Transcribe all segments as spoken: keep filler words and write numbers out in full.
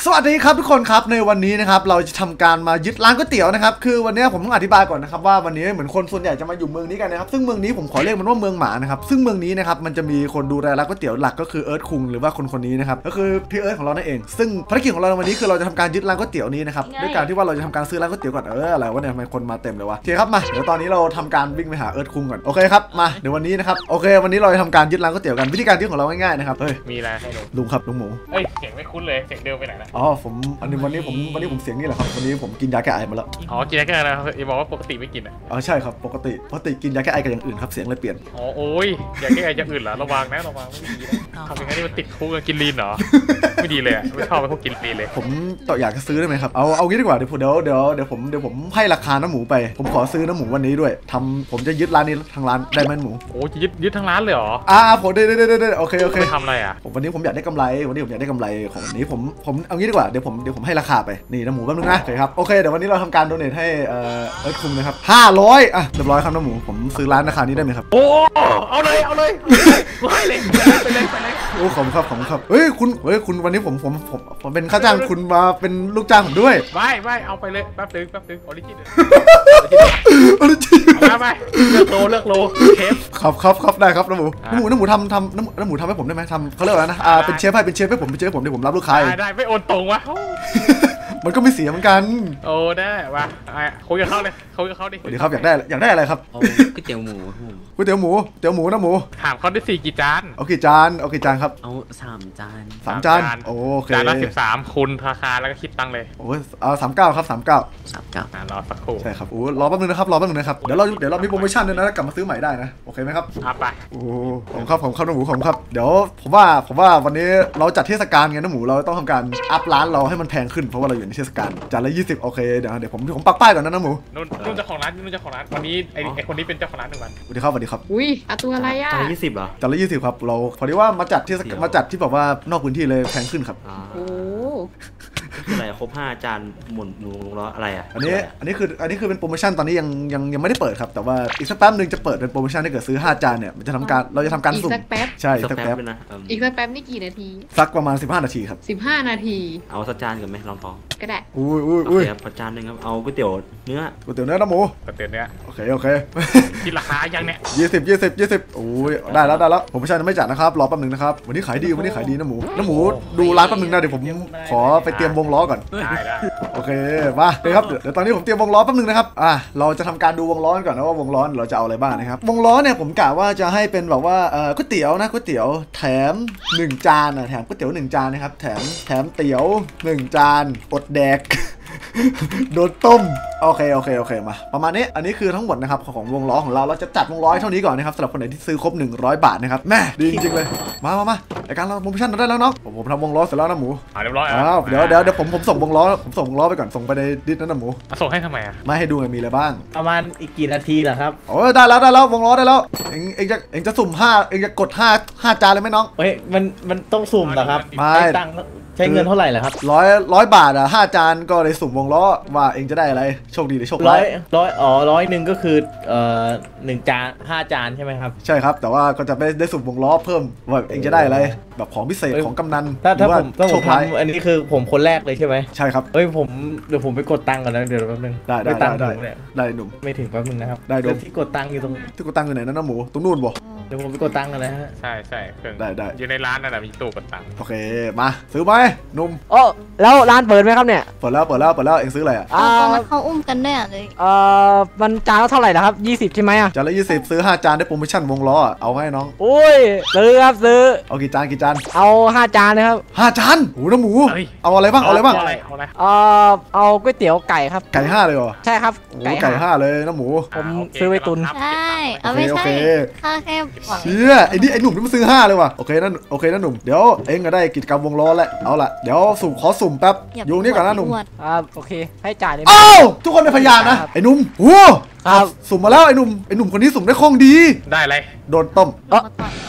วัสดีครับทุกคนครับในวันนี้นะครับเราจะทำการมายึดร้านก๋วยเตี๋ยวนะครับคือวันนี้ผมต้องอธิบายก่อนนะครับว่าวันนี้เหมือนคนส่วนใหญ่จะมาอยู่เมืองนี้กันนะครับซึ่งเมืองนี้ผมขอเรียกมันว่าเมืองหมานะครับซึ่งเมืองนี้นะครับมันจะมีคนดูแลร้านก๋วยเตี๋ยวหลักก็คือเอิร์ธคุงหรือว่าคนคนนี้นะครับก็คือพี่เอิร์ธของเรานั่นเองซึ่งภารกิจของเราในวันนี้คือเราจะทำการยึดร้านก๋วยเตี๋ยวนี้นะครับด้วยการที่ว่าเราจะทำการซื้อร้านก๋วยเตี๋ยวก่อนเอออะไรวะเนี่ยทำไมคนมาเต็มเลยวะโอเคครับมาเดี๋ยวตอนนี้เราทำการวิ่งไปหาเอิร์ธคุงก่อนโอเคครับมาเดี๋ยววันนี้นะครับโอเควันนี้เราจะทำการยึดร้านก๋วยเตี๋ยวกันวิธีการยึดของเราง่ายๆนะครับเฮ้ยมีอะไรให้ลุงลุงครับลุงหมูเอ้ยเสียงไม่คุ้นเลยเสียงเดิมไปไหนนะอ๋อผมอันนี้วันนี้ผมวันนี้ผมเสียงนี่แหละครับวันนี้ผมกินยาแก้ไอมาแล้วอ๋อกินยาแก้ไอนะครับอย่าบอกว่าปกติไม่กินอ่ะอ๋อใช่ครับปกติปกติกินยาแก้ไอกับอย่างอื่นครับเสียงเลยเปลี่ยนอ๋อโอ้ยยาแก้ไออย่างอื่นเหรอระวังนะระวังไม่ดีนะทำอย่างนี้มันติดคุกกินลีนเหรอไม่ดีเลยอ่ะไม่ชอบไปพวกกินลีนเลยผมต่ออยากจะซื้อได้ไหมครับเอาเอางี้ดีกว่าเดี๋ยวเดี๋ยวเดี๋ยวเดี๋ยวผมเดี๋ยวผมให้ราคาน้ำหมูไปผมขอซื้อน้ำหมูวันนี้ด้วยทำผมจะยึดร้านนี้ทางร้านได้ไหมหมูโอ้จะยึดยึดทางร้านเลยเหรออ่าผมได้ได้ได้ได้โอเคโอเคทำอะไรอ่ะผมวันนี้ผมอยากได้กำไรวันนี้ผมอยากได้กำไรของวันนี้ผมผมเอางี้ดีกว่าเดี๋ยวผมเดี๋ยวผมให้ราคาไปนี่น้ำหมูแป๊บนึงนะโอเคครับโอเคเดี๋ยววันนี้เราทำการโดเนทให้เอ่อเอิร์ธคุงนะครับห้าร้อยอ่ะเรียบร้อยครับน้ำหมูผมซื้อร้านราคานี้ได้ไหมครับโอ้เอาเลยเอาเลยไปเลยไปเลยไปเลยโอ้ขอบคุณครับขอบคุณครับเฮ้ยคุณเฮ้ยคุณวันนี้ผมผมผมผมเป็นค่าจ้างคุณมาเป็นลูกจ้างผมด้วยไม่ไม่เอาไปเลยแป๊บนึงแป๊บนึงออริจินออริจินมาไปเลือกโลเลือกโลเชฟครับครับครับได้ครับน้ำหมูน้ำหมูน้ำหมูทำทำน้ำน้ำหมูทำให้ผมได้ไหมทำเขาเรียกว่านะอ่าเป็นเชฟให้เป็นเชฟให้ผมเป็นเชฟผมเดี๋ยวผมรับลูกค้าได้ไม่โอนตรงวะมันก็ไม่เสียเหมือนกันโอ้ได้ว่ะคุยกับเขาเลยคุยกับเขาดิสวัสดีครับอยากได้อยากได้อะไรครับเอาก๋วยเตี๋ยวหมูก๋วยเตี๋ยวหมูเตี๋ยวหมูนะหมูถามเขาได้สี่กี่จานเอากี่จานเอากี่จานครับเอาสามจานสามจานโอเคจานละสิบสามคูณราคาแล้วก็คิดตังค์เลยโอ้เอาสามเก้าครับสามเก้าสามเก้าอ่ารอสักครู่ใช่ครับโอ้รอแป๊บนึงนะครับรอแป๊บนึงนะครับเดี๋ยวเราเดี๋ยวเรามีโปรโมชั่นด้วยนะกลับมาซื้อใหม่ได้นะโอเคไหมครับครับไปโอ้ผมครับผมครับน้ำหมูผมครับเดี๋ยวผมว่าผมว่าวันนี้เราจัดเทศกาลไงน้ำหมูเราต้องทำการอัพร้านเราให้มันแพงขึ้นเพราะว่าเราอยู่ในเทศกาลจานละยี่สิบโอเคเดี๋ยวเดี๋ยวผมผมปักป้ายก่อนนะน้ำหมูนุ่นนุ่นเจ้าของร้านนุ่นเจ้าของร้านวันนี้ไอ้ไอ้คนนี้เป็นเจ้าของร้านหนึ่งวันสวัสดีครับสวัสดีครับอุ้ยอะตัวอะไรอ่ะจานละยี่สิบเหรอจานละยี่สิบครับเราพอดีว่ามาจัดเทศกาลมาจัดที่แบบว่านอกพื้นที่เลยแพงขึ้นครับโอ้อะไรครบห้าจานหมุนหมูลงล้ออะไรอ่ะอันนี้อันนี้คืออันนี้คือเป็นโปรโมชั่นตอนนี้ยังยังยังไม่ได้เปิดครับแต่ว่าอีกสักแป๊บนึงจะเปิดเป็นโปรโมชั่นถ้าเกิดซื้อห้าจานเนี่ยมันจะทำการเราจะทำการสุ่มอีกสักแป๊บใช่สักแป๊บนะอีกสักแป๊บนี่กี่นาทีสักประมาณสิบห้านาทีครับสิบห้านาทีเอาสักจานก่อนไหมลองท้องก็ได้อุ้ยอุ้ยอุ้ยครับจานหนึ่งครับเอาก๋วยเตี๋ยวเนื้อก๋วยเตี๋ยวเนื้อน้ำหมูก๋วยเตี๋ยวเนื้อโอเคโอเคที่ราคายังเนี่ยยี่สิบยี่สิบยี่สิบโอ้ยได้แล้วได้แล้วผมไม่ใช่ไม่จัดนะครับรอแป๊บนึงนะครับวันนี้ขายดีวันนี้ขายดีน้ำหมูน้ำหมูดูร้านแป๊บนึงนะเดี๋ยวผมขอไปเตรียมวงล้อก่อนโอเคมาเลยครับเดี๋ยวตอนนี้ผมเตรียมวงล้อแป๊บนึงนะครับอ่ะเราจะทำการดูวงล้อก่อนนะว่าวงล้อเราจะเอาอะไรบ้างนะครับวงล้อเนี่ยผมกะว่าจะให้เป็นแบบว่าเอ่อก๋วยเตี๋ยวนะก๋วยเตี๋ยวแถมหนึ่งจานนะแถมก๋วยเตี๋ยวหนึ่งจานนะครับแถมแถมเตี๋ยวหนึ่งจานอดแดกโดนต้มโอเคโอเคโอเคมาประมาณนี้อันนี้คือทั้งหมดนะครับของวงล้อของเราเราจะจัดวงล้อเท่านี้ก่อนนะครับสำหรับคนไหนที่ซื้อครบหนึ่งร้อยบาทนะครับแม่ดีจริงๆเลยมามามารายการเราโปรโมชั่นได้แล้วเนาะผมผมทำวงล้อเสร็จแล้วนะหมูเรียบร้อยอ้าวเดี๋ยวเดี๋ยวเดี๋ยวผมผมส่งวงล้อผมส่งวงล้อไปก่อนส่งไปในดิสนั่นนะหมูส่งให้ทำไมอ่ะไม่ให้ดูไงมีอะไรบ้างประมาณอีกกี่นาทีเหรอครับโอ้ได้แล้วได้แล้ววงล้อได้แล้วเองเองจะเองจะสุ่มห้าเองจะกดห้าห้าจานเลยไหมน้องเฮ้ยมันมันต้องสุ่มเหรอครับไม่ตังค์ใช้เงินเท่าไหร่เหรอครับร้อยร้อยบาทอ่ะห้าจานก็เลยสุ่มวงล้อว่าเองจะได้อะไรโชคดีหรือโชคร้ายร้อยอ๋อร้อยหนึ่งก็คือเอ่อหนึ่งจานห้าจานใช่ไหมครับใช่ครับแต่ว่าก็จะไม่ได้สุ่มวงล้อเพิ่มว่าเองจะได้อะไรแบบของพิเศษของกำนันถ้าถ้าผมถ้าผมทำอันนี้คือผมคนแรกเลยใช่ไหมใช่ครับเฮ้ยผมเดี๋ยวผมไปกดตังค์ก่อนนะเดี๋ยวแป๊บนึงได้ได้ได้ได้หนุ่มไม่ถึงแป๊บนึงนะครับได้ดูที่กดตังค์อยู่ตรงที่กดตังค์อยู่ไหนนั่นนะหมูตรงนู่นบ่เดี๋ยวผมไปกดตังค์กันเลยฮะใช่ใช่เครื่องได้ได้อยู่ในร้านนั่นแหละมีตู้กดตังค์โอเคมาซื้อไหมหนุ่มโอ้แล้วร้านเปิดไหมครับเนี่ยเปิดแล้วเปิดแล้วเปิดแล้วเองซื้ออะไรอ่ะอ่าเขาอุ้มกันได้เลยเอ่อมันจานละเท่าไหร่นะครับยี่สิบใช่ไหมอ่ะจานละยี่สิบซื้อห้าจานได้โปรโมชั่นวงล้อเอาให้น้องโอ้ยซื้อครับซื้อเอากี่จานกี่จานเอาห้าจานนะครับห้าจานโอ้น้ำหมูเอาอะไรบ้างเอาอะไรบ้างเอ่อเอาก๋วยเตี๋ยวไก่ครับไก่ห้าเลยเหรอใช่ครับไก่ไก่ห้าเลยน้ำหมูผมซื้อไว้ตุนใช่เอาไม่ใช่ค่าแค่เชี่ยไอ้นี่ไอ้หนุ่มนี่มันซื้อห้าเลยว่ะโอเคนั่นโอเคนั่นหนุ่มเดี๋ยวเองก็ได้กิจกรรมวงล้อแล้วเอาละเดี๋ยวสุ่มขอสุ่มแป๊บอยู่นี่ก่อนนะหนุ่มครับโอเคให้จ่ายเลยอ้าวทุกคนเป็นพยานนะไอ้หนุ่มโอ้สุ่มมาแล้วไอ้หนุ่มไอ้หนุ่มคนนี้สุ่มได้คล่องดีได้อะไรโดนต้มเออ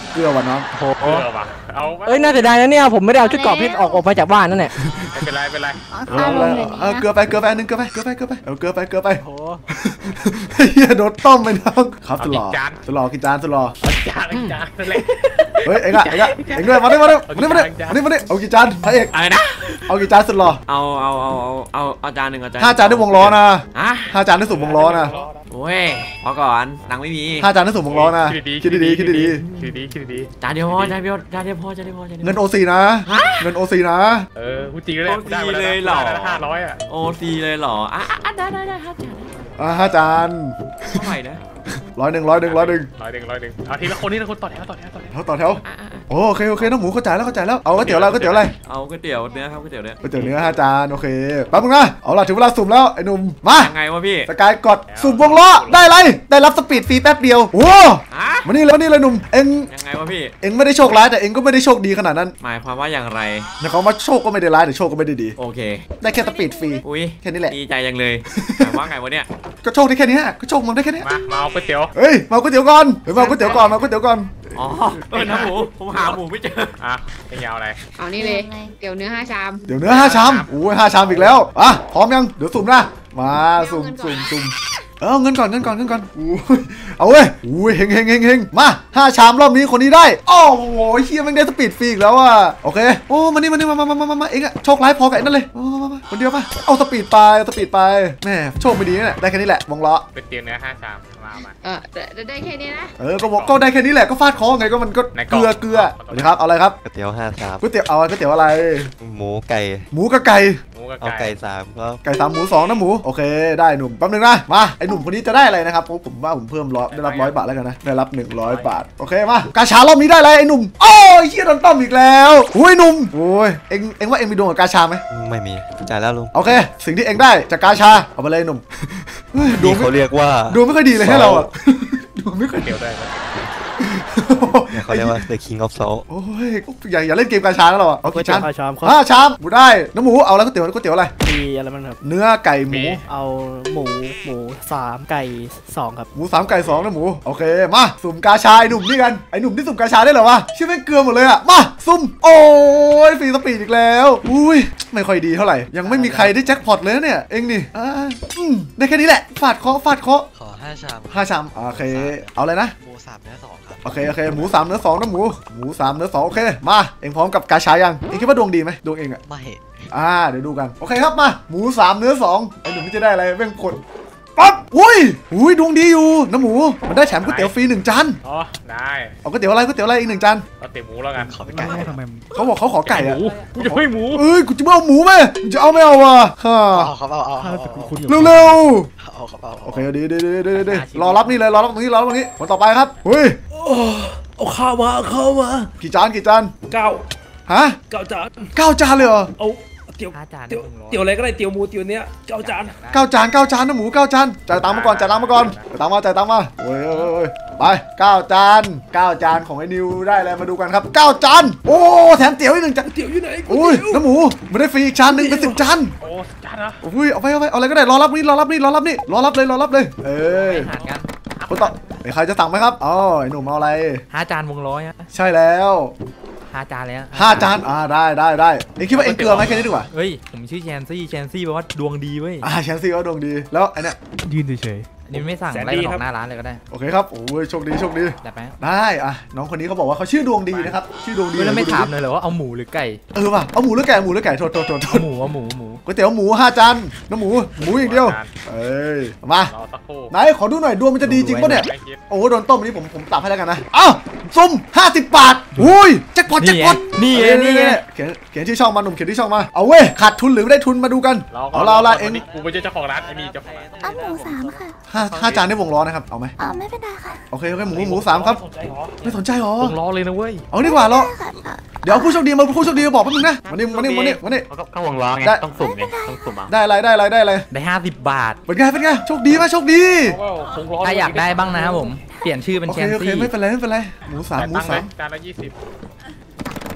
เกลือว่ะน้องโอ้โหเออว่ะเอาไหมเอ้ยน่าเสียดายนะเนี่ยผมไม่ได้เอาชุดเกราะเพชรออกออกมาจากบ้านนั่นแหละไม่เป็นไรไม่เป็นไรอ๋อเอข้าวลางเลยเออเกลืนี่อไปเกลือไปอันนึงเกลือไปเกลือไปเกลือไปเอาเกลือไปเกลือไปโอ้เฮียโดนต้มไปน้องครับสุดหล่อสุดหล่อกินจานสุดหล่อจานจานนั่นแหละเฮ้ยเอ็งอะเอ็งอะเอ็งด้วยมาดิมาดิมาดิมาดิมาดิมาดิเอากี่จานพระเอกอะไรนะเอากี่จานสุดหล่อเอาเอาเอาเอาเอาเอาจานหนึ่งเอาจานห้าจานได้วงล้อนะฮะห้าจานได้สุ่มวงล้อนะโอ้ยพอก่อนตังค์ไม่มีห้าจานได้สุ่มวงล้อนะคิดดีๆคิดดีคิดดีๆคิดดีจานเดียวพอจานเดียวจานเดียวพอจานเดียวพอจานๆเดียวเงินโอซีนะเงินโอซีนะๆเออพูดจริงเลยได้มาแล้วห้าร้อยอ่ะโอซีเลยเหรออ่ะอ่ะได้ได้ได้ครับจานอ่าห้าจานเท่าไหร่นะร้อยหนึ่งร้อยหนึ่งร้อยหนึ่งร้อยหนึ่งร้อยหนึ่งเอาทีละคนทีละคนต่อแถวต่อแถวต่อแถวแถวต่อแถวอ่ะอ่ะอ่ะโอเคโอเคน้องหมูเข้าใจแล้วเข้าใจแล้วเอาก๋วยเตี๋ยวอะไรก๋วยเตี๋ยวอะไรเอาก๋วยเตี๋ยวเนื้อครับก๋วยเตี๋ยวเนื้อก๋วยเตี๋ยวเนื้อห้าจานโอเคแป๊บนึงนะเอาล่ะถึงเวลาสุ่มแล้วไอ้หนุ่มมายังไงวะพี่สกายกดสุ่มวงล้อได้ไรได้รับสปีดฟรีแป๊บเดียวโอ้ฮะมานี่เลยมานี่เลยหนุ่มเอ็งยังไงวะพี่เอ็งไม่ได้โชคร้ายแต่เอ็งก็ไม่ได้โชคดีขนาดนั้นหมายความว่าอย่างไรแต่เขามาโชคก็ไม่ได้ร้ายแต่โชคก็ไม่ได้ดีโอเคได้แค่สปีดฟรีอุ้ยแค่นี้แหละดีใจจังเลยหมายว่าไงวะเนี่ยก็โชคได้แค่นี้ฮะก็โชคมันได้แค่นี้มามาเอาก๋วยเตี๋ยวเฮ้ยมาก๋วยเตี๋ยวก่อนเฮ้ยมาก๋วยเตี๋ยวก่อนมาก๋วยเตี๋ยวก่อนอ๋อเออนะหมูผมหาหมูไม่เจออ่ะเป็นยาวอะไรเอานี่เลยเตี๋ยวเนื้อห้าชามเดี๋ยวเนื้อห้าชามโอ้ยห้าชามอีกแล้วอ่ะพร้อมยังเดี๋ยวสุ่มนะมาสุ่มสุ่มสุ่มเออเงินก่อนเงินก่อนเงินก่อนอู้ยเอาเว้ยอู้ยเฮงเฮงเฮงเฮงมาห้าชามรอบนี้คนนี้ได้โอ้โหเฮียมันได้สปีดฟรีอีกแล้วอ่ะโอเคโอ้มานี่มานี่มามามามามาเองอะโชคร้ายพอกับไอ้นั่นเลยมามามาคนเดียวมาเอาสปีดไปเอาสปีดไปแม่โชคไม่ดีเนี่ยได้แค่นี้แหละวงล้อเป็นเตียงเนื้อห้าชามมามาเออได้ได้แค่นี้นะเออก็บอกก็ได้แค่นี้แหละก็ฟาดคอไงก็มันก็ในกเกล่องลือเกลือสวัสดีครับเอาอะไรครับก๋วยเตี๋ยวห้าชามก๋วยเตี๋ยวเอาก๋วยเตี๋ยวอะไรหมูไก่หมูกับไก่หมูกับเอาไก่ไก่สามก็ไก่สามหมูสองนะหมูโอเคได้หนุ่มแป๊บนึงนะมาไอหนุ่มคนนี้จะได้อะไรนะครับผมผมว่าผมเพิ่มร้อยได้รับร้อยบาทแล้วกันนะได้รับหนึ่งร้อยบาทโอเคมากาชารอบนี้ได้อะไรไอหนุ่มโอ้ยเฮียโดนต้มอีกแล้วโอ้ยหนุ่มโอ้ยเอ็งเอ็งว่าเอ็งมีดวงกับกาชาไหมไม่มีจ่ายแล้วลุงโอเค สิ่งที่เอ็งได้จากกาชาเอาไปเลยหนุ่มเฮ้ยดวนี่งไม่เขาเรียกว่าดวงไม่ค่อยดีเลยให้เราอะดวงไม่ค่อยเตี๋ยวได้ไหมเนี่ยเขาเรียกว่า the king of salt โอ้ยอย่าอย่าเล่นเกมกาชาแล้วเราอะเอาก๋วยกี่เตี๋ยชาว มห้าชามครับห้าชามหมูได้น้ำหมูเอาแล้วก๋วยเตี๋ยวก๋วยเตี๋ยวอะไรมีอะไรบ้างครับเนื้อไก่หมูเอาหมูหมูสามไก่สองครับหมูสามไก่สองนะหมูโอเคมาสุ่มกาชาไอหนุ่มนี่กันไอหนุ่มที่สุ่มกาชาได้เหรอวะชื่อแม่งเกลือหมดเลยอะมาสุ่มโอ้ยฟรีสปีดอีกแล้วอุ้ยไม่ค่อยดีเท่าไหร่ยังไม่มีใครได้แจ็คพอตเลยนะเนี่ยเอ็งนี่อ่าอืมได้แค่นี้แหละฟาดเคาะฟาดเคาะขอห้าชามห้าชามโอเคเอาเลยนะหมูสามเนื้อสองครับโอเคโอเคหมูสามเนื้อสองนะหมูหมูสามเนื้อสองโอเคมาเอ็งพร้อมกับกาชายังเอ็งคิดว่าดวงดีไหมดวงเอ็งอะไม่อ่าเดี๋ยวดูกันโอเคครับมาหมูสามเนื้อสองไอหนุ่มนี่จะได้อะไรแม่งผลปั๊บอุ้ยอุ้ยดวงดีอยู่น้ำหมูมันได้แถมก๋วยเตี๋ยวฟรีหนึ่งจานอ๋อได้เอาก๋วยเตี๋ยวอะไรก๋วยเตี๋ยวอะไรอีกหนึ่งจานเอาเตี๋ยวหมูแล้วกันขอเป็นไก่เขาบอกเขาขอไก่อะหมูกูจะให้หมูเอ้ยกูจะไม่เอาหมูไหมมึงจะเอาไม่เอาวะฮ่าเอาครับเอาเอาเอาเร็วเอาครับเอาๆโอเคดีดีดีดีดีรอรับนี่เลยรอรับตรงนี้รอรับตรงนี้คนต่อไปครับเฮ้ยเอาข้าวมาเอาข้าวมากี่จานกี่จานเก้าฮะเก้าจานเก้าจานเลยเหรอเอาเตี๋ยวเตี๋ยวเตี๋ยวอะไรก็ได้เตี๋ยวหมูเตี๋ยวเนี้ยเก้าจานเก้าจานเก้าจานนะหมูเก้าจานจ่ายตังค์มาก่อนจ่ายตังค์มาก่อนจ่ายตังค์มาจ่ายตังค์มาโอ้ยโอ้ยโอ้ยไปเก้าจานเก้าจานของไอ้นิวได้อะไรมาดูกันครับเก้าจานโอ้แถมเตี๋ยวอีกหนึ่งจานเตี๋ยวอยู่ไหนโอ้ยน้ำหมูไม่ได้ฟรีอีกจานหนึ่งเป็นสิบจานโอ้จานนะโอ้ยเอาไปเอาไปเอาอะไรก็ได้รอรับนี่รอรับนี่รอรับนี่รอรับเลยรอรับเลยเอ้ยหารกันคนต่อไอ้ใครจะสั่งไหมครับอ๋อไอ้หนุ่มเอาอะไรห้าจานวงร้อยอะใช่แล้วห้าจานแล้วห้าจานอ่าได้ได้ได้เอ็งคิดว่าเอ็งเกลือไหมแค่นี้ดีกว่าเฮ้ยผมชื่อแชนซี่แชนซี่แปลว่าดวงดีเว้ยอ่าแชนซี่ก็ดวงดีแล้วไอ้เนี่ยยืนเฉยอันนี้ไม่สั่งไล่มันออกหน้าร้านเลยก็ได้โอเคครับโอ้ยโชคดีโชคดีได้ไหมได้อ่ะน้องคนนี้เขาบอกว่าเขาชื่อดวงดีนะครับชื่อดวงดีเฮ้ยแล้วไม่ถามเลยเหรอว่าเอาหมูหรือไก่เออว่ะเอาหมูหรือไก่หมูหรือไก่โทษโทษโทษโทเอาษหมูเอาหมูหมูก๋วยเตี๋ยวหมูห้าจานน้ำหมูหมูอย่างเดียวเอ้ยมารอสักครู่ไหนขอดูหน่อยดวงมันจะดีจริงปะเนี่ยไม่คิดโอ้โดนต้มอันนี้ผมผมตับให้แล้วกันนะอ้าวซุ่มห้าสิบบาทอุ้ยแจ็คพอตแจ็คพอตนี่ไงนี่ไงเขียนเขียนชื่อช่องมาหนุ่มเขียนที่ช่องมาเอาเว้ยขาดทุนหรือไม่ได้ทุนมาดูกันเราเอาเราละเองกูไม่ใช่เจ้าของร้านไอ้นี่เจ้าของร้านเอาหมูสามค่ะห้าห้าจานได้วงล้อนะครับเอาไหมเอาไม่เป็นไรค่ะโอเคโอเคหมูหมูสามครับไม่สนใจหรอวงล้อเลยนะเว้ยเอาดีกว่าเราได้ค่ะเอาเดี๋ยวผู้โชคดีมาผู้โชคดีมาบอกแป๊บนึงนะมานี่มานี่มานี่มานี่เขาก็วงล้อไงได้ต้องสุ่มไงต้องสุ่มเอาได้อะไรได้อะไรได้อะไรได้ห้าสิบบาทเป็นไงเป็นไงโชคดีไหมโชคดีเพราะว่าวงล้อถ้าอยากได้บ้างนะครับผมเปลี่ยนชื่อเป็นโอแชเคน โอเคซี่ไม่เป็นไรไม่เป็นไรหมูสามจ่ายหมูตังค์ไหมสามจานละยี่สิบโอเค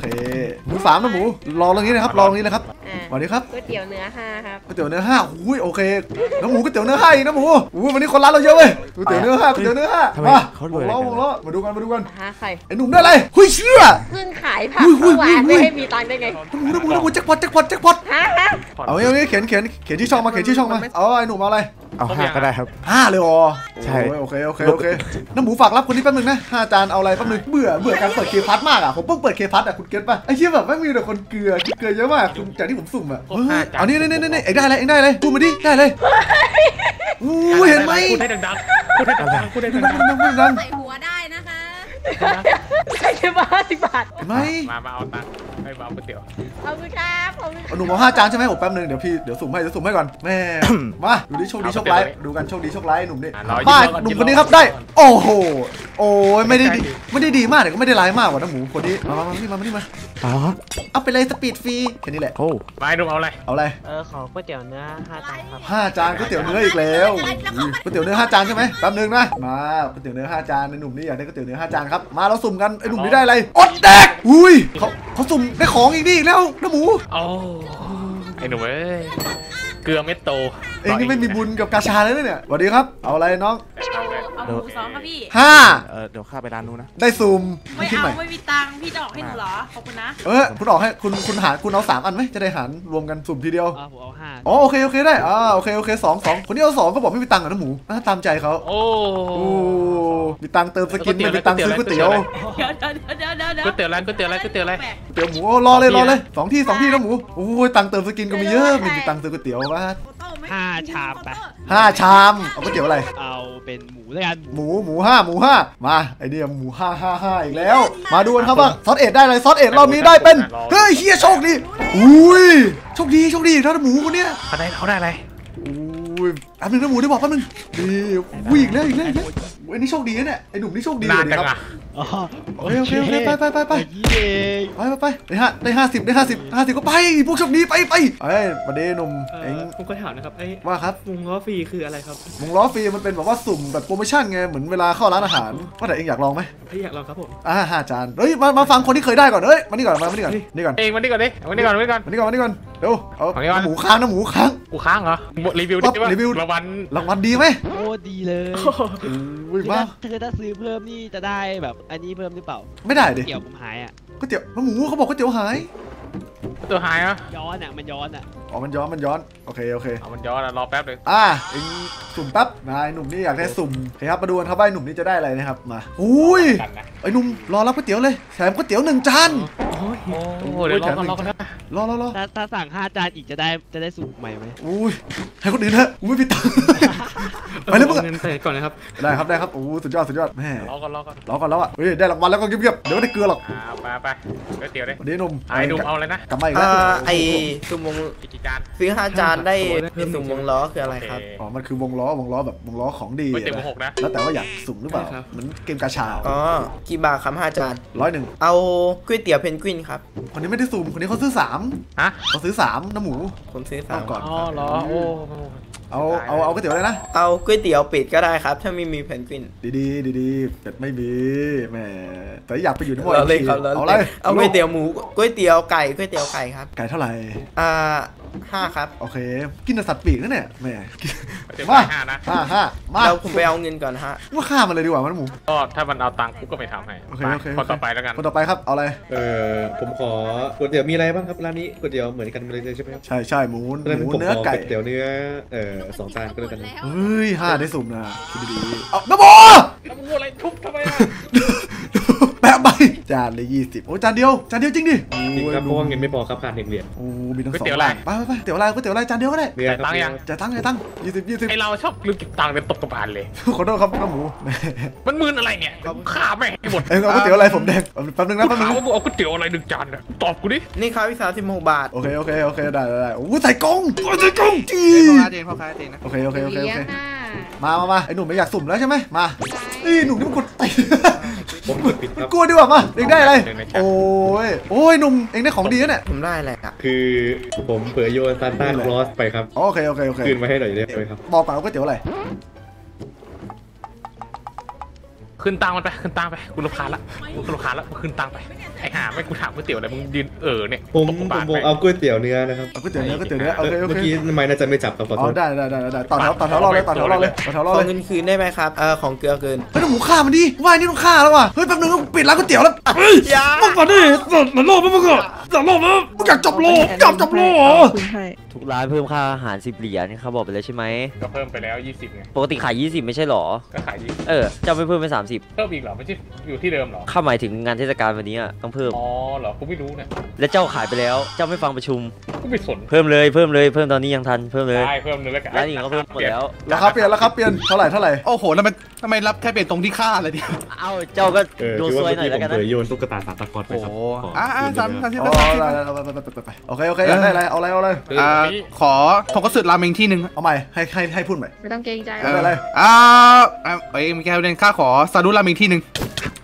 เคหมูสามนะหมูรอตรงนี้นะครับรอตรงนี้เลยครับอ่าสวัสดีครับก๋วยเตี๋ยวเนื้อห้าครับก๋วยเตี๋ยวเนื้อห้าอุ้ยโอเคน้ำหมูก๋วยเตี๋ยวเนื้อห้าอีกนะหมูอุ้ยวันนี้คนร้านเราเยอะเว้ยก๋วยเตี๋ยวเนื้อห้าก๋วยเตี๋ยวเนื้อห้ามาเขารวยล้อวงล้อมาดูกันมาดูกันฮะใครไอ้หนุ่มได้อะไรหุ้ยเชื่อเพิ่งขายผักเมื่อวานไม่ให้มีตังค์ได้ไงน้ำหมูน้ำหมูน้ำหมูแจ็คพอตแจ็คพอตแจ็คพอตฮะฮะเอาอย่างนี้เขียนเขียนเขียนที่ช่องมาเขียนที่ช่องมาเอาไอ้หนุ่มเอาอะไรเอาห้าก็ได้ครับห้าเลยอ๋อใช่โอเคโอเคโอเคน้ำหมูฝากรับคนนี้แป๊บนึงนะห้าจานเอาอะไรแป๊บนึงเบื่อเบื่อการเปิดเคพัทมากอ่ะผมเพิ่งเปิดเคพัทอ่ะคุณเก็ตป่ะไอ้เหี้ยแบบไม่มีแต่คนเกลือเกลือเยอะมากจากที่ผมสุ่มอ่ะเอานี่นี่นี่นี่เอ็งได้อะไรเอ็งได้อะไรพูดมาดิได้เลยอู้เห็นไหมพูดให้ดังๆพูดให้ดังๆพูดให้ดัดังงดังดังดังใส่หัวได้นะคะใครจะมาห้าสิบบาทเห็นไหมๆมามาเอาตังค์ให้มาเอาก๋วยเตี๋ยวเอาไปครับเอาไปเอาหนุ่มเอาห้าจานใช่ไหมโอ้แป๊บนึงเดี๋ยวพี่เดี๋ยวสุ่มให้เดี๋ยวสุ่มให้ก่อนแม่มาดูดิโชคดีโชคร้ายดูกันโชคดีโชคร้ายหนุ่มนี่มาหนุ่มคนนี้ครับได้โอ้โหโอ้ยไม่ได้ดีไม่ได้ดีมากแต่ก็ไม่ได้ร้ายมากกว่าน้ำหมูคนนี้มามามานี่มามานี่มาอ๋อเอาไปเลยสปีดฟรีแค่นี้แหละโอ้มาให้ดูเอาอะไรเอาอะไรเออขอก๋วยเตี๋ยวเนื้อห้าจานครับห้าจานก๋วยเตี๋ยวเนื้ออีกแล้วอุ้ยก๋วยเตี๋ยวเนื้อห้าจานใช่ไหมแป๊บนึงนะมาก๋วยเตี๋ยวเนื้อห้าจานไอ้หนุ่มนี่อยากได้ก๋วยเตี๋ยวเนื้อห้าจานครับมาเราสุ่มกันไอ้หนุ่มนี่ได้อะไรอดแดกอุ้ยเขาเขาสุ่มได้ของอีกนี่อีกแล้วน้ำหมูโอ้ไอ้หนุ่มเอ้ยเกลือเม็ดโตเองนี่ไม่มีบุญกับกาชาเลยนะเนี่ยสวัสดีครับเอาอะไรน้องเอาเลยเอาหมูสองค่ะพี่ห้าเออเดี๋ยวข้าไปร้านนู้นนะได้สุ่มไม่คิดเอาใหม่ไม่มีตังค์พี่จะออกให้หนูเหรอ ขอบคุณนะเออคุณออกให้คุณคุณหารคุณเอาสามอันไหมจะได้หารรวมกันสุ่มทีเดียวอ่าผมเอาห้าอ๋อโอเคโอเคได้อ่าโอเคโอเคสองสองคนที่เอาสองก็บอกไม่มีตังค์อ่ะน้ำหมูอ่ะตามใจเขาโอ้โอ้มีตังค์เติมสกินไม่มีตังค์ซื้อก๋วยเตี๋ยวเดี๋ยวเดี๋ยวเดี๋ยวเดี๋ยวเดี๋ยวก๋วยเตี๋ยวอะไรก๋วยเตี๋ยวอะไรก๋วยเตี๋ยวอะไรก๋วยเตี๋ยวหมูโอ้รอเลยรอเลยสองที่สองที่น้ำหมูโอ้ยตังค์เติมสกินก็มีเยอะไม่มีตังค์ซื้อก๋วยเตี๋ยววะห้าชามไปห้าชามเอาก๋วยเตี๋ยวอะไรเอาเป็นหมูแล้วกันหมูหมูห้าหมูห้ามาไอเดียหมูห้าห้าห้าอีกแล้ว มาดูกันครับว่าซอสเอ็ดได้อะไรซอสเอ็ดรอบนี้ได้เป็นเฮ้ยเฮียโชคดีอุ้ยโชคดีโชคดีท่านหมูคนเนี้ยเขาได้เขาได้อะไรอุ้ยแป๊บนึงนะหมูได้บอกแป๊บนึงดีอุ้ยอีกแล้วอีกแล้วอีกแล้วไอ้นี่โชคดีนะเนี่ยไอ้หนุ่มนี่โชคดีนานเลยจังครับอ่ะอ๋อโอเคโอเคโอเคไปไปไปไปยี่เองไปไปไปได้ห้าได้ห้าสิบได้ห้าสิบห้าสิบก็ไปพวกโชคดีไปไปเอ้ยประเดี๋ยวหนุ่มเอ็งผมก็ถามนะครับไอ้ว่าครับวงล้อฟรีคืออะไรครับวงล้อฟรีมันเป็นแบบว่าสุ่มแบบโปรโมชั่นไงเหมือนเวลาเข้าร้านอาหารว่าแต่เอ็งอยากลองไหมพี่อยากลองครับผมอ่าห้าจานเฮ้ยมามาฟังคนที่เคยได้ก่อนเฮ้ยมานี่ก่อนมามานี่ก่อนนี่ก่อนเองมานี่ก่อนดิมานี่ก่อนมานี่ก่อนมานี่ก่อนมานี่ก่อนเร็วเอาเอานี่ก่อนหมูค้างนะหมูค้างกูค้างเหรอรีวิวดิว่ารีวิวรางวัลรางวัลดีไหมโอ้ดีเลยอุ้ยคือมาถ้าคือถ้าซื้อเพิ่มนี่จะได้แบบอันนี้เพิ่มหรือเปล่าไม่ได้ดิเกี่ยวผมหายอ่ะก๋วยเตี๋ยวน้ำหมูเขาบอกก๋วยเตี๋ยวหายตัวหายเหรอย้อนอ่ะมันย้อนอ่ะอ๋อมันย้อนมันย้อนโอเคโอเคเอามันย้อนอะรอแป๊บเลยอ่าเอ็งสุ่มแป๊บนายหนุ่มนี่อยากได้สุ่มโอเคครับมาดูกันครับว่าไอ้หนุ่มนี่จะได้อะไรนะครับมาอุ้ยกันนะไอ้หนุ่มรอรับก๋วยเตี๋ยวเลยแถมก๋วยเตี๋ยวหนึ่งจานโอ้โหเดี๋ยวรอกันรอกันนะรอรอรอถ้าถ้าสั่งห้าจานอีกจะได้จะได้สูตรใหม่ไหมอุ้ยให้คนอื่นเถอะกูไม่มีตังค์ไปเลยมึงอะเงินใส่ก่อนนะครับได้ครับได้ครับโอ้สุดยอดสุดยอดแม่รอกันรอกันรอก่อนแล้วอ่ะเฮ้ยได้รางวัลแล้วก็เงียบๆเดี๋ยวไม่ได้เกลือหรอกอ่าไปไปก๋วยเตี๋ยวดิวันนี้หนุ่มไอ้หนุ่มเอาอะไรนะกลับมาอีกแล้วไอสุ่มวงอีกกี่จานซื้อห้าจานได้สุ่มวงล้อคืออะไรครับอ๋อมันคือวงล้อวงล้อแบบวงล้อของดีก๋วยเตี๋ยวหมูหกนะแล้วแต่ว่าอยากสุ่มหรือเปล่าเหมือนเกมกาชาอ๋อกี่บาทครับห้าจานร้อยหนึ่งเอาก๋วยเตี๋ยวเพนกวินครับคนนี้ไม่ได้สุ่มคนนี้เขาซื้อสามฮะเขาซื้อสามน้ำหมูผมซื้อสาเอามก่อนอ๋อเหรอโอ้เอาเอาเอาก๋วยเตี๋ยวเลยนะเอาก๋วยเตี๋ยวเป็ดก็ได้ครับ ถ้าไม่มีเพนกวินดีดีดีดีๆเป็ดไม่มีแหมแต่อยากไปอยู่ที่หมเราเล่นครับเราเอาอะไรเล่นเอาก๋วยเตี๋ยวหมูก๋วยเตี๋ยวไก่ก๋วยเตี๋ยวไก่ครับไก่เท่าไหร่อ่าห้าครับโอเคกินแต่สัตว์ปีกนั่นเนี่ยแหมก๋วยเตี๋ยวมาห้านะห้าห้ามาเราผมไปเอาเงินก่อนฮะว่าฆ่ามันเลยดีกว่ามันหมูก็ถ้ามันเอาตังค์กูก็ไม่ทำให้โอเคโอเคคนต่อไปแล้วกันคนต่อไปครับเอาอะไรเออผมขอก๋วยเตี๋ยวมีอะไรบ้างครับร้านนี้ก๋วยเตี๋ยวเหมือนกันเลยใช่ไหมครับใช่ใช่หมูเพราะฉะนั้นหมูผมเนื้อขอไก่ก๋วยเตี๋ยวเนื้อเอ่อสองจานก็แล้วกันนะเฮ้ยห้าได้สุ่มนะคิดดีๆเอาน้ำโมแล้วมึงอะไรทุบทำไมอ่ะแปะใบจานเลยยี่สิบโอ้จานเดียวจานเดียวจริงดิจริงครับเพราะว่าเงินไม่พอครับขาดหนึ่งเหรียญโอ้มีทั้งสองร้านไปไปไปเตี๋ยวอะไรก๋วยเตี๋ยวอะไรจานเดียวก็ได้เนื้อครับตังค์ยังจ่ายตังค์จ่ายตังค์ยี่สิบยี่สิบไอเราชอบลืมเก็บตังค์เป็นตกกระบาลเลยขอโทษครับน้ำหมูมันมืนอะไรเนี่ยฆ่าแม่งให้หมดเอ็งเอาก๋วยเตี๋ยวอะไรผมแดงแป๊บนึงนะกูแป๊บนึงถามนะว่ามึงเอาก๋วยเตี๋ยวอะไรหนึ่งจานเนี่ยตอบกูดินี่ครับพี่สาวสิบหกบาทโอเคโอเคโอเคได้ได้ได้โอ้ใส่กล้องใส่กล้องจีพ่อค้าเจนพ่อค้าเจนนะโอเคโอเคโอเคโอเลี้ยเคงอ่ะมามามาไอ้หนุ่มไม่อยากสุ่มแล้วใช่ไหมมานี่หนุ่มนี่มันกดตีผมกดปิดครับกลัวดีกว่ามาเอ็งได้อะไรโอ้ยโอ้ยหนุ่มเอ็งได้ของดีนะเนี่ยผมได้อะไรอ่ะคือผมเผยโยนซานต้าคลอสไปครับโอเคโอเคโอเคคืนมาให้หน่อยได้ไหมครับบอกก่อนว่าก๋วยเตี๋ยวอะไรขึ้นตังมันไปขึ้นตังไปกูรำคาญละกูรำคาญละมึงขึ้นตังไปไอ้ห่าไม่กูถามก๋วยเตี๋ยวอะไรมึงยืนเออเนี่ยผมผมบอกเอาก๋วยเตี๋ยวเนื้อนะครับเอาก๋วยเตี๋ยวเนื้อก๋วยเตี๋ยวเนื้อโอเคโอเมื่อเคกี้ทำไมน่าจะไม่จับครับขอโทอ๋อษได้ได้ได้ได้ต่อแถวต่อแถวรอเลยต่อแถวรอเลยต่อแถวรอขอเลยเงินคืนได้ไหมครับเออของเกลือเกินเฮ้ยหมูฆ่ามันดิว่านี่ต้องฆ่าแล้วว่ะเฮ้ยแป๊บนึงปิดร้านก๋วยเตี๋ยวแล้วเฮ้ยมึงก่อนดิหลังรอบมึงก่อนหลังรอบแล้วมึงอยากจับโลจับจับโลเหรอทุกร้านเพิ่มค่าอาหารสิบเหรียญเขาบอกไปแล้วใช่ไหมก็เพิ่มไปแล้วยี่สิบไงปกติขายยี่สิบไม่ใช่หรอก็ขายยี่สิบเออเจ้าไม่เพิ่มเป็นสามสิบเพิ่มอีกเหรอไม่ใช่อยู่ที่เดิมเหรอข้าหมายถึงงานเทศกาลวันนี้อะต้องเพิ่มอ๋อเหรอกูไม่รู้เนี่ยและเจ้าขายไปแล้วเจ้าไม่ฟังประชุมกูไม่สนเพิ่มเลยเพิ่มเลยเพิ่มตอนนี้ยังทันเพิ่มเลยได้เพิ่มเลยแล้วกันร้านอื่นก็เพิ่มหมดแล้วราคาเปลี่ยนราคาเปลี่ยนเท่าไหร่เท่าไหร่โอ้โหแล้วมันทำไมรับแค่เปลี่ยนตรงที่ค่าเลยเนี่ยเอ้าเจ้าก็เออดูคือซว่าวยเมื่อหน่อยกี้แล้วกันนะผมเผยโยนตุ๊กตาสามตะกอนไปครับโอ้ขออ่าคืนสามได้ไหมสามสิบอ๋อสามสิบได้ได้ได้ได้ได้โอเคโอเคอยากได้อะไรเอาอะไรเอาอะไรอ่าขอทงกระสือราเมงที่หนึ่งเอาใหม่ให้ให้ให้พูดใหม่ไม่ต้องเกรงใจเอออะไรอ่าเอ้ยมีแค่เดนค่าขอซาดุราเมงที่หนึ่ง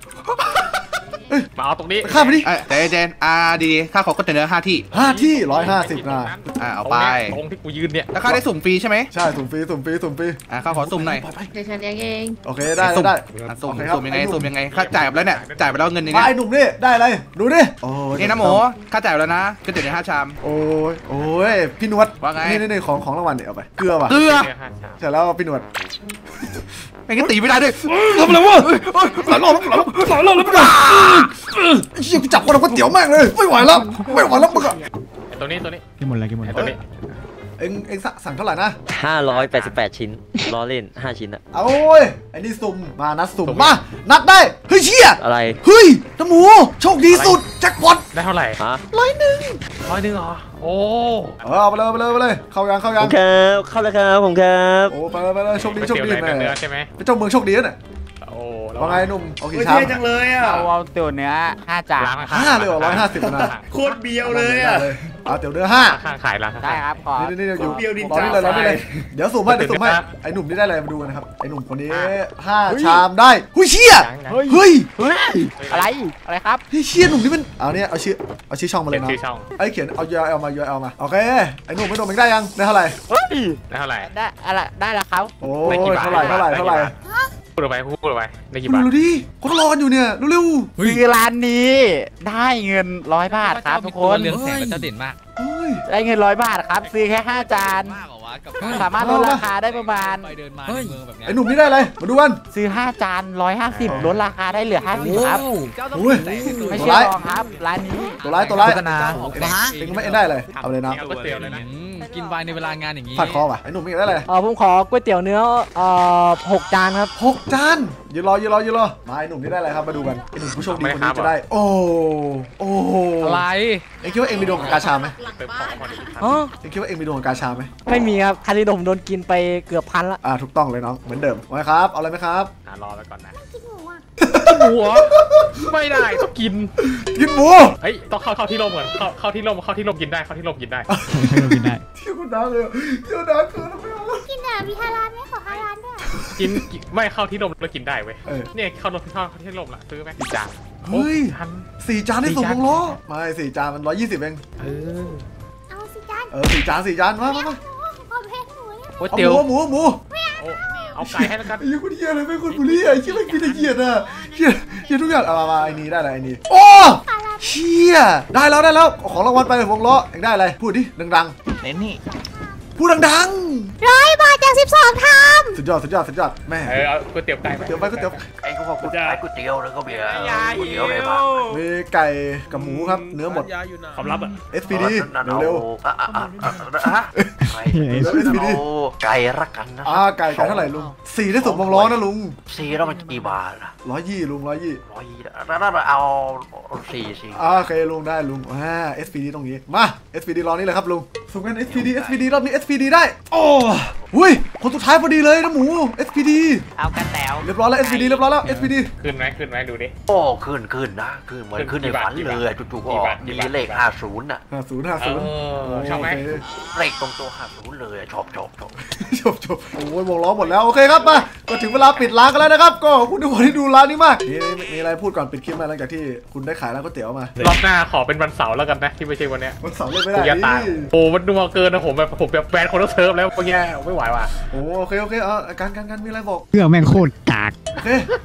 มาเอาตรงนี้ข้ามไปดิเอ้ยเจนเจนอ่าดีค่าขอก๋วยเตี๋ยวเนื้อห้าที่ห้าที่ร้อยห้าสิบนะอ่าเอาไปตรงที่กูยืนเนี่ยแล้วค่าได้สุ่มฟรีใช่ไหมใช่สุ่มฟรีสุ่มฟรีสุ่มฟรีอ่าค่าขอสุ่มหน่อยเดี๋ยวฉันเลี้ยงเองโอเคได้สุ่มได้อ่ะสุ่มโอเคครับสุ่มยังไงสุ่มยังไงค่าจ่ายไปแล้วเนี่ยจ่ายไปแล้วเงินในมานี้ไอ้หนุ่มนี่ได้อะไรดูดิโอ้ยนี่นะหมูค่าจ่ายไปแล้วนะก๋วยเตี๋ยวเนื้อห้าชามโอ้ยโอ้ยพี่นวดว่าไงนี่นี่นี่ของของรางวัลเนี่ยเอาไปเกลือว่ะเกลือใช่แล้วพี่นวดไม่งั้นตีไม่ได้ด้วยทำอะไรวะหลายรอบแล้วหลายรอบหลายรอบแล้วพี่นวดเชี่ยกูจับคนเอาก๋วยเตี๋ยวแม่งเลยไม่ไหวแล้วไม่ไหวแล้วมึงอะตัวนี้ตัวนี้กี่หมดแล้วกี่หมดตัวนี้เอ็งเอ็งสั่งเท่าไหร่นะห้าร้อยแปดสิบแปดชิ้นล้อเล่นห้าชิ้นอะโอ้ยไอ้นี่สุ่มมานัดสุ่มมานัดได้เฮ้ยเชี่ยอะไรเฮ้ยน้ำหมูโชคดีสุดแจ็คพอตได้เท่าไหร่ฮะร้อยหนึ่งร้อยหนึ่งเหรอโอ้เออเอาไปเลยเอาไปเลยเอาไปเลยเข้ายังเข้าผยังมครับเข้าแล้วครับผมครับโอ้ไปเลยไปเลยโชคดีโชคดีเตี๋ยวแม่เนื้อใช่ไหมเป็นเจ้าเมืองโชคดีนะเนี่ยโอ้ว่าไงหนุ่มโอเคเฮ้ยชามเท่จังเลยอ่ะเอาเอาเตี๋ยวเนื้อห้าจานห้าเลยเหรอร้อยห้าสิบนะโคตรเบียวเลยอ่ะเอาเตี๋ยวเนื้อห้าข้างขายร้านข้างได้ครับขอนี่นี่นี่อยู่เปรี้ยวดินรอนี่เลยรอนี่เลยเดี๋ยวสุ่มให้เดี๋ยวสุ่มให้ครับไอ้หนุ่มนี่ได้อะไรมาดูกันนะครับไอ้หนุ่มคนนี้ห้าชามได้หุ้ยเชี่ยเฮ้ยเฮ้ยอะไรอะไรครับเฮ้ยเชี่ยหนุ่มนี่มันเอาเนี่ยเอาชื่อเอาชื่อช่องมาเลเขียยนนะชื่อช่องไอ้เขียนเอา ยู อาร์ แอล มา ยู อาร์ แอล มาโอเคไอ้หนุ่มไอ้หนุ่มมึงได้ยังได้เท่าไหร่ได้เท่าไหร่ได้อะไรได้แล้วครับโอ้ยเท่าไหร่เท่าไหร่เท่าไหร่พูดออกไปพูดออกไปได้กี่ดูบาทดูดิคนรอกันอยู่เนี่ยเร็วคือร้านนี้ได้เงินร้อยบาทครับทุกคนเรืองแสงและเจ้าเด่นมากๆเฮ้ยได้เงินร้อยบาทครับซื้อแค่ห้าจานสามารถลดราคาได้ประมาณไปเดินมาในเมืองแบบเนี้ยไอ้หนุ่มนี่ได้อะไรมาดูกันซื้อห้าจานร้อยห้าสิบลดราคาได้เหลือห้าสิบครับโอ้ยไม่เชื่อลองครับร้านนี้ตัวร้ายตัวร้ายโฆษณาเอ็งไม่เอ็งได้เลยเอาเลยนะเอาก๋วยเตี๋ยวเลยนะกินไวน์ในเวลางานอย่างนี้ผัดคอว่ะไอ้หนุ่มนี่ได้อะไรเออผมขอก๋วยเตี๋ยวเนื้อเอ่อหกจานครับหกจานยืนรอยืนรอยืนรอมาไอ้หนุ่มนี่ได้อะไรครับมาดูกันไอ้หนุ่มผู้โชคดีคนนี้จะได้โอ้โอ้อะไรเอ็งคิดว่าเอ็งมีดวงกับกาชาไหมเติมของพอดีอ๋อเอ็งคิดว่าเอ็งมีดวงกับกาชาไหมไม่มีครับคาริโดมโดนกินไปเกือบพันละอ่าถูกต้องเลยน้องเหมือนเดิมไว้ครับเอาอะไรไหมครับอ่ารอไปก่อนนะหัวไม่ได้ต้องกินกินหมูเฮ้ยต้องเข้าเข้าที่ร่มก่อนเข้าเข้าที่ร่มเข้าที่ร่มกินได้เข้าที่ร่มกินได้เที่ยวคนดังเลยเที่ยวดังเกินไม่เอาแล้วกินอ่ะมีฮาลาลไหมขอฮาลาลด้วยกินกินไม่เข้าที่ร่มแล้วกินได้เว้ยเออเนี่ยเข้าร่มเข้าที่ร่มละซื้อไหมกี่จานเฮ้ยทันสี่จานได้สี่ส่งจานวงล้อไม่สี่จานมันร้อยยี่สิบเองเออเอาสิจานเออสี่จานสี่จานมามามาขอเพชรหนูเนี่ยก๋วยเอาเตี๋ยวหมูหมูหมูโอ้เอาไก่ให้แล้วกันไอ้ยี่คนเหี้ยอะไรไม่คนบุรีอ่ะเชี่ยไม่กินแต่เหี้ยอ่ะเชี่ยเชี่ยทุกอย่างเอามามาไอ้นี่ได้อะไรไอ้นี่โอ้เชี่ยได้แล้วได้แล้วของรางวัลไปวงล้อเอ็งได้อะไรพูดดิดังเน้นนี่ๆพูดดังร้อยบาทจากสิบสองทๆสุดยอดสุดยอดสุดยอดแม่เออเอาก๋วยเตี๋ยวไก่ไปเดี๋ยวไปก๋วยเตี๋ยวไอ้กูบอกกูขายก๋วยเตี๋ยวแล้วก็เบียร์ก๋วยเตี๋ยวเลยมามีไก่กับหมูครับเนื้อหมดความลับอ่ะเอส พี ดี เร็วอ่ะอ่ะอ่ะอ่ะฮะไก่ไก่รักกันนะๆอ่าไก่ไก่เท่าไหร่ลุงสี่ได้ส่งวงล้อนะลุงสี่แล้วมันกี่บาทล่ะร้อยยี่ลุงร้อยยี่ร้อยยี่แล้วเราเอาสี่สี่อ่าโอเคลุงได้ลุงอ่า เอส พี ดี ตรงนี้มา เอส พี ดี รอนี่เลยครับลุงสุ่มกัน เอส พี ดี เอส พี ดี รอบนี้ เอส พี ดี ได้โอ้หุ้ยคนสุดท้ายพอดีเลยนะหมู เอส พี ดีเอากันแล้วเรียบร้อยแล้ว เอส พี ดี เรียบร้อยแล้ว เอส พี ดีขึ้นไหมขึ้นไหมดูดิโอ้ขึ้นขึ้นนะขึ้นเหมือนขึ้นในฝันเลยจู่ๆก็ออกมีเลขห้าศูนย์น่ะห้าศูนย์ห้าศูนย์เออชอบไหมเลขตรงตัวห้าศูนย์เลยชอบชอบชอบจบจบโอ้ยวงล้อหมดแล้วโอเคครับมาก็ถึงเวลาปิดร้านกันแล้วนะครับก็ขอบคุณทุกคนที่ดูร้านนี้มากมีมีอะไรพูดก่อนปิดคลิปมาหลังจากที่คุณได้ขายร้านก๋วยเตี๋ยวมารอบหน้าขอเป็นวันเสาร์แล้วกันนะที่ไม่ใช่วันเนี้ยวันเสาร์เล่นไม่กูได้จะตายนี่โอ้มันนัวเกินนะผมแบบผมแบบแบนคนต้องเซิร์ฟแล้วเมื่อกี้ไม่ไหวว่ะโอ้โอเคโอเคเอาการการการมีอะไรบอกเพื่อแม่งโคตรกากโอเค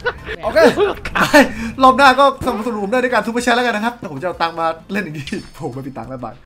โอเคไปรอบหน้าก็สนับสนุนผมได้ด้วยการซูเปอร์แชร์แล้วกันนะครับแต่ผมจะเอาตังค์มาเล่นอย่างนี้ผมไม่มีตังค์แล้วบาย